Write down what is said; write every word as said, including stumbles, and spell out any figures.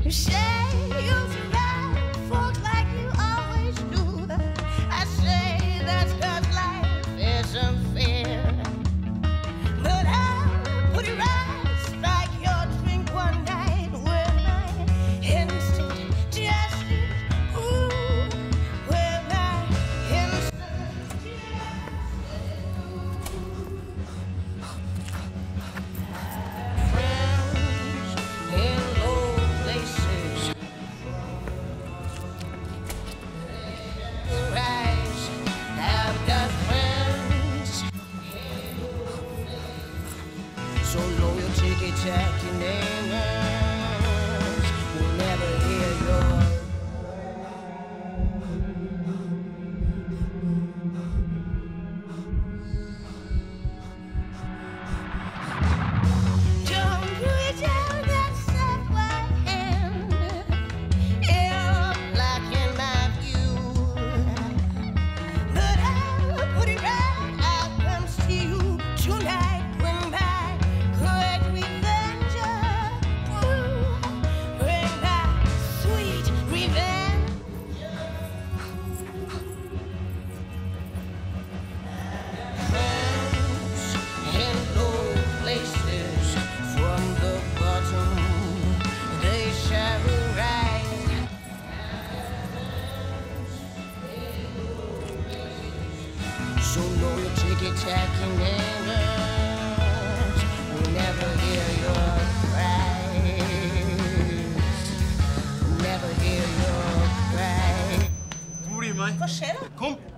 You say you'll survive, folks like you always do. I say that's 'cause life isn't fair. But I'll put it right, strike your drink one night with my instant justice. Ooh, with my instant friends in low places rise. I've got friends so loyal, ticky-tacky neighbors will never hear your don't reach out that soft white hand. You're blocking my view. But I'll put it right, I'll come see you tonight. Bring back great revenge. Ooh, bring back sweet revenge. Friends in low places from the bottom, they shall rise. So loyal, ticky-tacky neighbors will never hear your cries. Never hear your cry. Hvor blir du med meg? Hva skjer da? Kom!